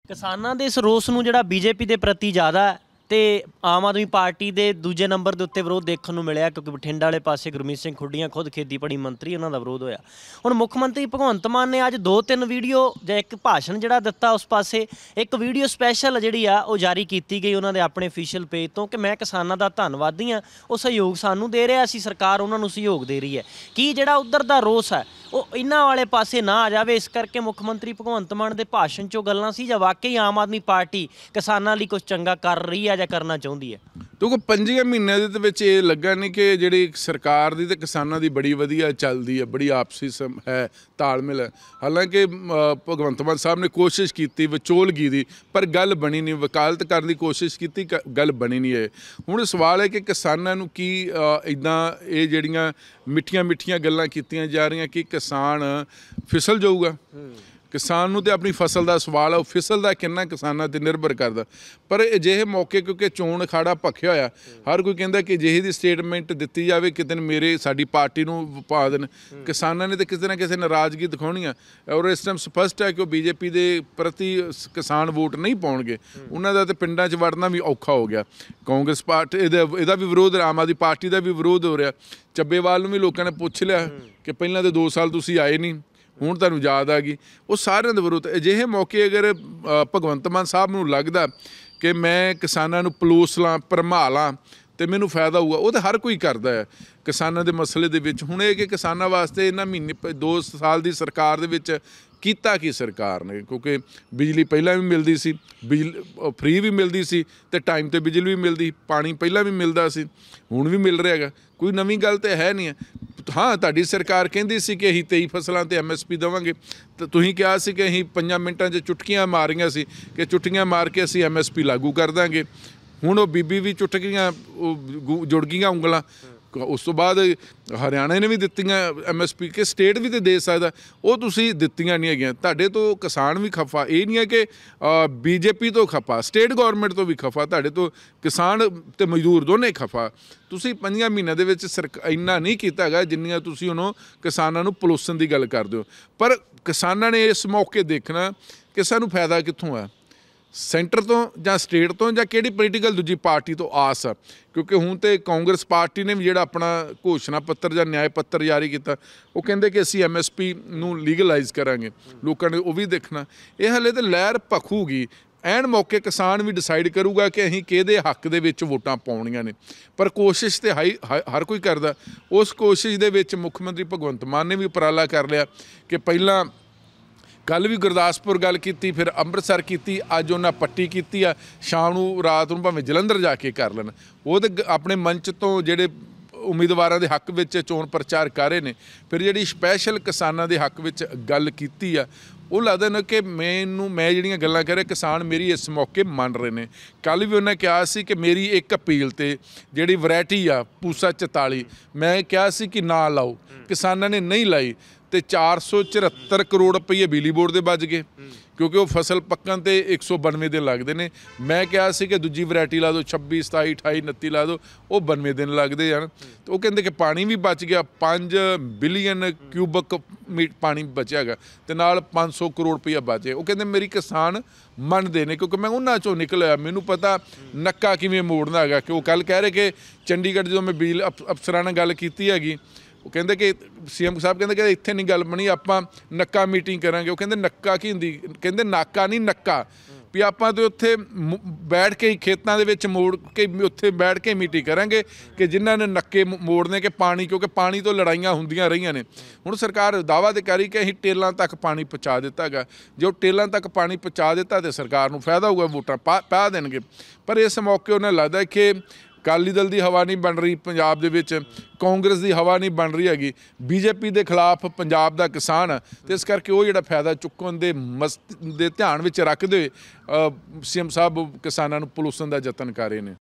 ਕਿਸਾਨਾਂ ਦੇ ਇਸ ਰੋਸ ਨੂੰ ਜਿਹੜਾ ਬੀਜੇਪੀ ਦੇ ਪ੍ਰਤੀ ਜ਼ਿਆਦਾ ਹੈ ਤੇ ਆਮ ਆਦਮੀ ਪਾਰਟੀ ਦੇ ਦੂਜੇ ਨੰਬਰ ਦੇ ਉੱਤੇ ਵਿਰੋਧ ਦੇਖਣ ਨੂੰ ਮਿਲਿਆ, ਕਿਉਂਕਿ ਬਠਿੰਡਾ ਵਾਲੇ ਪਾਸੇ ਗੁਰਮੀਤ ਸਿੰਘ ਖੁੱਡੀਆਂ ਖੁਦ ਖੇਤੀਬਾੜੀ ਮੰਤਰੀ, ਉਹਨਾਂ ਦਾ ਵਿਰੋਧ ਹੋਇਆ। ਹੁਣ ਮੁੱਖ ਮੰਤਰੀ ਭਗਵੰਤ ਮਾਨ ਨੇ ਅੱਜ 2-3 ਵੀਡੀਓ ਜਾਂ ਇੱਕ ਭਾਸ਼ਣ ਜਿਹੜਾ ਦਿੱਤਾ, ਉਸ ਪਾਸੇ ਇੱਕ ਵੀਡੀਓ ਸਪੈਸ਼ਲ ਜਿਹੜੀ ਆ ਉਹ ਜਾਰੀ ਕੀਤੀ ਗਈ ਉਹਨਾਂ ਦੇ ਆਪਣੇ ਅਫੀਸ਼ੀਅਲ ਪੇਜ ਤੋਂ ਕਿ ਮੈਂ ਕਿਸਾਨਾਂ ਦਾ ਧੰਨਵਾਦੀ ਹਾਂ, ਉਹ ਸਹਿਯੋਗ ਸਾਨੂੰ ਦੇ ਰਿਹਾ, ਅਸੀਂ ਸਰਕਾਰ ਉਹਨਾਂ ਨੂੰ ਸਹਿਯੋਗ ਦੇ ਰਹੀ ਹੈ। ਕੀ ਜਿਹੜਾ ਉੱਧਰ ਦਾ ਰੋਸ ਹੈ ਉਹ ਇਹਨਾਂ ਵਾਲੇ ਪਾਸੇ ਨਾ ਆ ਜਾਵੇ, ਇਸ ਕਰਕੇ ਮੁੱਖ ਮੰਤਰੀ ਭਗਵੰਤ ਮਾਨ ਦੇ ਭਾਸ਼ਣ 'ਚੋਂ ਗੱਲਾਂ ਸੀ, ਜਾਂ ਵਾਕਈ ਆਮ ਆਦਮੀ ਪਾਰਟੀ ਕਿਸਾਨਾਂ ਲਈ ਕੁਝ ਚੰਗਾ ਕਰ ਰਹੀ ਹੈ ਜਾਂ ਕਰਨਾ ਚਾਹੁੰਦੀ ਹੈ? ਕਿਉਂਕਿ 5 ਮਹੀਨਿਆਂ ਦੇ ਵਿੱਚ ਇਹ ਲੱਗਾ ਨਹੀਂ ਕਿ ਜਿਹੜੀ ਸਰਕਾਰ ਦੀ ਤੇ ਕਿਸਾਨਾਂ ਦੀ ਬੜੀ ਵਧੀਆ ਚੱਲਦੀ ਹੈ, ਬੜੀ ਆਪਸੀ ਹੈ, ਤਾਲਮੇਲ ਹੈ। ਹਾਲਾਂਕਿ ਭਗਵੰਤ ਮਾਨ ਸਾਹਿਬ ਨੇ ਕੋਸ਼ਿਸ਼ ਕੀਤੀ ਵਿਚੋਲਗੀ ਦੀ, ਪਰ ਗੱਲ ਬਣੀ ਨਹੀਂ। ਵਕਾਲਤ ਕਰਨ ਦੀ ਕੋਸ਼ਿਸ਼ ਕੀਤੀ, ਗੱਲ ਬਣੀ ਨਹੀਂ ਹੈ। ਹੁਣ ਸਵਾਲ ਹੈ ਕਿ ਕਿਸਾਨਾਂ ਨੂੰ ਕੀ ਇੱਦਾਂ ਇਹ ਜਿਹੜੀਆਂ ਮਿੱਠੀਆਂ ਗੱਲਾਂ ਕੀਤੀਆਂ ਜਾ ਰਹੀਆਂ ਕਿ ਕਿਸਾਨ ਫਿਸਲ ਜਾਊਗਾ? ਕਿਸਾਨ ਨੂੰ ਤੇ ਆਪਣੀ ਫਸਲ ਦਾ ਸਵਾਲ ਹੈ, ਉਹ ਫਿਸਲਦਾ ਕਿੰਨਾ ਕਿਸਾਨਾਂ 'ਤੇ ਨਿਰਭਰ ਕਰਦਾ। ਪਰ ਅਜਿਹੇ ਮੌਕੇ ਕਿਉਂਕਿ ਚੋਣ ਅਖਾੜਾ ਭਖਿਆ ਹੋਇਆ, ਹਰ ਕੋਈ ਕਹਿੰਦਾ ਕਿ ਅਜਿਹੀ ਦੀ ਸਟੇਟਮੈਂਟ ਦਿੱਤੀ ਜਾਵੇ ਕਿਤੇ ਸਾਡੀ ਪਾਰਟੀ ਨੂੰ ਪਾ ਦੇਣ। ਕਿਸਾਨਾਂ ਨੇ ਤਾਂ ਕਿਸੇ ਨਾ ਕਿਸੇ ਨਾਰਾਜ਼ਗੀ ਦਿਖਾਉਣੀ ਆ, ਔਰ ਇਸ ਟਾਈਮ ਸਪਸ਼ਟ ਹੈ ਕਿ ਉਹ ਬੀਜੇਪੀ ਦੇ ਪ੍ਰਤੀ ਕਿਸਾਨ ਵੋਟ ਨਹੀਂ ਪਾਉਣਗੇ। ਉਹਨਾਂ ਦਾ ਤਾਂ ਪਿੰਡਾਂ 'ਚ ਵੜਨਾ ਵੀ ਔਖਾ ਹੋ ਗਿਆ। ਕਾਂਗਰਸ ਪਾਰਟੀ ਇਹਦਾ ਵੀ ਵਿਰੋਧ, ਆਮ ਆਦਮੀ ਪਾਰਟੀ ਦਾ ਵੀ ਵਿਰੋਧ ਹੋ ਰਿਹਾ। ਚੱਬੇਵਾਲ ਨੂੰ ਵੀ ਲੋਕਾਂ ਨੇ ਪੁੱਛ ਲਿਆ ਕਿ ਪਹਿਲਾਂ ਤਾਂ 2 ਸਾਲ ਤੁਸੀਂ ਆਏ ਨਹੀਂ, ਹੁਣ ਤੁਹਾਨੂੰ ਯਾਦ ਆ ਗਈ। ਉਹ ਸਾਰਿਆਂ ਦੇ ਵਿਰੋਧ। ਅਜਿਹੇ ਮੌਕੇ ਅਗਰ ਭਗਵੰਤ ਮਾਨ ਸਾਹਿਬ ਨੂੰ ਲੱਗਦਾ ਕਿ ਮੈਂ ਕਿਸਾਨਾਂ ਨੂੰ ਪਲੋਸ ਲਾਂ, ਭਰਮਾ ਲਾਂ ਅਤੇ ਮੈਨੂੰ ਫਾਇਦਾ ਹੋਊਗਾ, ਉਹ ਤਾਂ ਹਰ ਕੋਈ ਕਰਦਾ ਹੈ ਕਿਸਾਨਾਂ ਦੇ ਮਸਲੇ ਦੇ ਵਿੱਚ। ਹੁਣ ਇਹ ਕਿ ਕਿਸਾਨਾਂ ਵਾਸਤੇ ਇਹਨਾਂ 2 ਸਾਲ ਦੀ ਸਰਕਾਰ ਦੇ ਵਿੱਚ ਕੀਤਾ ਕੀ ਸਰਕਾਰ ਨੇ? ਕਿਉਂਕਿ ਬਿਜਲੀ ਪਹਿਲਾਂ ਵੀ ਮਿਲਦੀ ਸੀ, ਫ੍ਰੀ ਵੀ ਮਿਲਦੀ ਸੀ ਅਤੇ ਟਾਈਮ 'ਤੇ ਬਿਜਲੀ ਵੀ ਮਿਲਦੀ, ਪਾਣੀ ਪਹਿਲਾਂ ਵੀ ਮਿਲਦਾ ਸੀ, ਹੁਣ ਵੀ ਮਿਲ ਰਿਹਾ ਹੈਗਾ। ਕੋਈ ਨਵੀਂ ਗੱਲ ਤਾਂ ਹੈ ਨਹੀਂ ਹੈ। ਹਾਂ, ਤੁਹਾਡੀ ਸਰਕਾਰ ਕਹਿੰਦੀ ਸੀ ਕਿ ਅਸੀਂ 23 ਫਸਲਾਂ 'ਤੇ MSP ਦੇਵਾਂਗੇ, ਤਾਂ ਤੁਸੀਂ ਕਿਹਾ ਸੀ ਕਿ ਅਸੀਂ 5 ਮਿੰਟਾਂ 'ਚ ਚੁਟਕੀਆਂ ਮਾਰੀਆਂ ਸੀ ਕਿ ਚੁਟਕੀਆਂ ਮਾਰ ਕੇ ਅਸੀਂ MSP ਲਾਗੂ ਕਰ ਦਾਂਗੇ। ਹੁਣ ਉਹ ਬੀਬੀ ਵੀ ਚੁੱਟ ਗਈਆਂ, ਉਹ ਜੁੜ ਗਈਆਂ ਉਂਗਲਾਂ। ਉਸ ਤੋਂ ਬਾਅਦ ਹਰਿਆਣਾ ਨੇ ਵੀ ਦਿੱਤੀਆਂ MSP, ਕਿ ਸਟੇਟ ਵੀ ਤਾਂ ਦੇ ਸਕਦਾ, ਉਹ ਤੁਸੀਂ ਦਿੱਤੀਆਂ ਨਹੀਂ ਹੈਗੀਆਂ। ਤੁਹਾਡੇ ਤੋਂ ਕਿਸਾਨ ਵੀ ਖਫਾ, ਇਹ ਨਹੀਂ ਹੈ ਕਿ BJP ਤੋਂ ਖਫਾ, ਸਟੇਟ ਗੌਰਮੈਂਟ ਤੋਂ ਵੀ ਖਫਾ, ਤੁਹਾਡੇ ਤੋਂ ਕਿਸਾਨ ਅਤੇ ਮਜ਼ਦੂਰ ਦੋਨੇ ਖਫਾ। ਤੁਸੀਂ 5 ਮਹੀਨਿਆਂ ਦੇ ਵਿੱਚ ਇੰਨਾ ਨਹੀਂ ਕੀਤਾ ਹੈਗਾ ਜਿੰਨੀਆਂ ਤੁਸੀਂ ਉਹਨੂੰ ਕਿਸਾਨਾਂ ਨੂੰ ਪਲੋਸਣ ਦੀ ਗੱਲ ਕਰਦੇ ਹੋ। ਪਰ ਕਿਸਾਨਾਂ ਨੇ ਇਸ ਮੌਕੇ ਦੇਖਣਾ ਕਿ ਸਾਨੂੰ ਫਾਇਦਾ ਕਿੱਥੋਂ ਹੈ, ਸੈਂਟਰ ਤੋਂ ਜਾਂ ਸਟੇਟ ਤੋਂ, ਜਾਂ ਕਿਹੜੀ ਪੋਲੀਟੀਕਲ ਦੂਜੀ ਪਾਰਟੀ ਤੋਂ ਆਸ ਆ। ਕਿਉਂਕਿ ਹੁਣ ਤਾਂ ਕਾਂਗਰਸ ਪਾਰਟੀ ਨੇ ਵੀ ਜਿਹੜਾ ਆਪਣਾ ਘੋਸ਼ਣਾ ਪੱਤਰ ਜਾਂ ਨਿਆਂ ਪੱਤਰ ਜਾਰੀ ਕੀਤਾ, ਉਹ ਕਹਿੰਦੇ ਕਿ ਅਸੀਂ MSP ਨੂੰ ਲੀਗਲਾਈਜ਼ ਕਰਾਂਗੇ। ਲੋਕਾਂ ਨੇ ਉਹ ਵੀ ਦੇਖਣਾ। ਇਹ ਹਾਲੇ ਤਾਂ ਲਹਿਰ ਭਖੂਗੀ। ਐਨ ਮੌਕੇ ਕਿਸਾਨ ਵੀ ਡਿਸਾਈਡ ਕਰੂਗਾ ਕਿ ਅਸੀਂ ਕਿਹਦੇ ਹੱਕ ਦੇ ਵਿੱਚ ਵੋਟਾਂ ਪਾਉਣੀਆਂ ਨੇ। ਪਰ ਕੋਸ਼ਿਸ਼ ਤਾਂ ਹਰ ਕੋਈ ਕਰਦਾ। ਉਸ ਕੋਸ਼ਿਸ਼ ਦੇ ਵਿੱਚ ਮੁੱਖ ਮੰਤਰੀ ਭਗਵੰਤ ਮਾਨ ਨੇ ਵੀ ਉਪਰਾਲਾ ਕਰ ਲਿਆ ਕਿ ਪਹਿਲਾਂ ਕੱਲ੍ਹ ਵੀ ਗੁਰਦਾਸਪੁਰ ਗੱਲ ਕੀਤੀ, ਫਿਰ ਅੰਮ੍ਰਿਤਸਰ ਕੀਤੀ, ਅੱਜ ਉਹਨਾਂ ਪੱਟੀ ਕੀਤੀ ਆ, ਸ਼ਾਮ ਨੂੰ ਰਾਤ ਨੂੰ ਭਾਵੇਂ ਜਲੰਧਰ ਜਾ ਕੇ ਕਰ ਲੈਣ। ਉਹ ਤਾਂ ਆਪਣੇ ਮੰਚ ਤੋਂ ਜਿਹੜੇ ਉਮੀਦਵਾਰਾਂ ਦੇ ਹੱਕ ਵਿੱਚ ਚੋਣ ਪ੍ਰਚਾਰ ਕਰ ਰਹੇ ਨੇ। ਫਿਰ ਜਿਹੜੀ ਸਪੈਸ਼ਲ ਕਿਸਾਨਾਂ ਦੇ ਹੱਕ ਵਿੱਚ ਗੱਲ ਕੀਤੀ ਆ, ਉਹ ਲੱਗਦਾ ਨਾ ਕਿ ਮੈਂ ਜਿਹੜੀਆਂ ਗੱਲਾਂ ਕਰ ਰਿਹਾ, ਕਿਸਾਨ ਮੇਰੀ ਇਸ ਮੌਕੇ ਮੰਨ ਰਹੇ ਨੇ। ਕੱਲ੍ਹ ਵੀ ਉਹਨਾਂ ਕਿਹਾ ਸੀ ਕਿ ਮੇਰੀ ਇੱਕ ਅਪੀਲ 'ਤੇ ਜਿਹੜੀ ਵੈਰਾਇਟੀ ਆ ਪੂਸਾ 44, ਮੈਂ ਕਿਹਾ ਸੀ ਕਿ ਨਾ ਲਾਓ, ਕਿਸਾਨਾਂ ਨੇ ਨਹੀਂ ਲਾਈ ਅਤੇ 474 ਕਰੋੜ ਰੁਪਈਏ ਬਿਜਲੀ ਬੋਰਡ ਦੇ ਬਚ ਗਏ, ਕਿਉਂਕਿ ਉਹ ਫਸਲ ਪੱਕਣ 'ਤੇ 192 ਦਿਨ ਲੱਗਦੇ ਨੇ। ਮੈਂ ਕਿਹਾ ਸੀ ਕਿ ਦੂਜੀ ਵੈਰਾਇਟੀ ਲਾ ਦਿਓ, 26, 27, 28, 29 ਲਾ ਦਿਓ, ਉਹ 92 ਦਿਨ ਲੱਗਦੇ ਹਨ। ਅਤੇ ਉਹ ਕਹਿੰਦੇ ਕਿ ਪਾਣੀ ਵੀ ਬਚ ਗਿਆ, 5 ਬਿਲੀਅਨ ਕਿਊਬਿਕ ਪਾਣੀ ਬਚਿਆ ਹੈਗਾ, ਅਤੇ ਨਾਲ 500 ਕਰੋੜ ਰੁਪਈਆ ਬਚੇ। ਉਹ ਕਹਿੰਦੇ ਮੇਰੀ ਕਿਸਾਨ ਮੰਨਦੇ ਨੇ, ਕਿਉਂਕਿ ਮੈਂ ਉਹਨਾਂ 'ਚੋਂ ਨਿਕਲਿਆ, ਮੈਨੂੰ ਪਤਾ ਨੱਕਾ ਕਿਵੇਂ ਮੋੜਨਾ ਹੈਗਾ। ਕਿ ਉਹ ਕੱਲ੍ਹ ਕਹਿ ਰਹੇ ਕਿ ਚੰਡੀਗੜ੍ਹ ਜਦੋਂ ਮੈਂ ਬਿਜਲੀ ਅਫਸਰਾਂ ਨਾਲ ਗੱਲ ਕੀਤੀ ਹੈਗੀ, ਉਹ ਕਹਿੰਦੇ ਕਿ CM ਸਾਹਿਬ ਕਹਿੰਦੇ ਕਿ ਇੱਥੇ ਨਹੀਂ ਗੱਲ ਬਣੀ, ਆਪਾਂ ਨੱਕਾ ਮੀਟਿੰਗ ਕਰਾਂਗੇ। ਉਹ ਕਹਿੰਦੇ ਨੱਕਾ ਕੀ ਹੁੰਦੀ? ਕਹਿੰਦੇ ਨਾਕਾ ਨਹੀਂ, ਨੱਕਾ। ਵੀ ਆਪਾਂ ਤਾਂ ਉੱਥੇ ਬੈਠ ਕੇ ਹੀ ਖੇਤਾਂ ਦੇ ਵਿੱਚ ਮੋੜ ਕੇ ਉੱਥੇ ਬੈਠ ਕੇ ਮੀਟਿੰਗ ਕਰਾਂਗੇ ਕਿ ਜਿਨ੍ਹਾਂ ਨੇ ਨੱਕੇ ਮੋੜਨੇ ਕਿ ਪਾਣੀ, ਕਿਉਂਕਿ ਪਾਣੀ ਤੋਂ ਲੜਾਈਆਂ ਹੁੰਦੀਆਂ ਰਹੀਆਂ ਨੇ। ਹੁਣ ਸਰਕਾਰ ਦਾਅਵਾ ਤੇ ਕਰੀ ਕਿ ਅਸੀਂ ਟੇਲਾਂ ਤੱਕ ਪਾਣੀ ਪਹੁੰਚਾ ਦਿੱਤਾ ਹੈਗਾ। ਜੇ ਉਹ ਟੇਲਾਂ ਤੱਕ ਪਾਣੀ ਪਹੁੰਚਾ ਦਿੱਤਾ ਤਾਂ ਸਰਕਾਰ ਨੂੰ ਫਾਇਦਾ ਹੋਊਗਾ, ਵੋਟਾਂ ਪਾ ਦੇਣਗੇ। ਪਰ ਇਸ ਮੌਕੇ ਉਹਨਾਂ ਲੱਗਦਾ ਕਿ ਅਕਾਲੀ ਦਲ ਦੀ ਹਵਾ ਨਹੀਂ ਬਣ ਰਹੀ ਪੰਜਾਬ ਦੇ ਵਿੱਚ, ਕਾਂਗਰਸ ਦੀ ਹਵਾ ਨਹੀਂ ਬਣ ਰਹੀ ਹੈਗੀ, BJP ਦੇ ਖਿਲਾਫ ਪੰਜਾਬ ਦਾ ਕਿਸਾਨ। ਅਤੇ ਇਸ ਕਰਕੇ ਉਹ ਜਿਹੜਾ ਫਾਇਦਾ ਚੁੱਕਣ ਦੇ ਧਿਆਨ ਵਿੱਚ ਰੱਖਦੇ ਹੋਏ CM ਸਾਹਿਬ ਕਿਸਾਨਾਂ ਨੂੰ ਪਲੋਸਣ ਦਾ ਯਤਨ ਕਰ ਰਹੇ ਨੇ।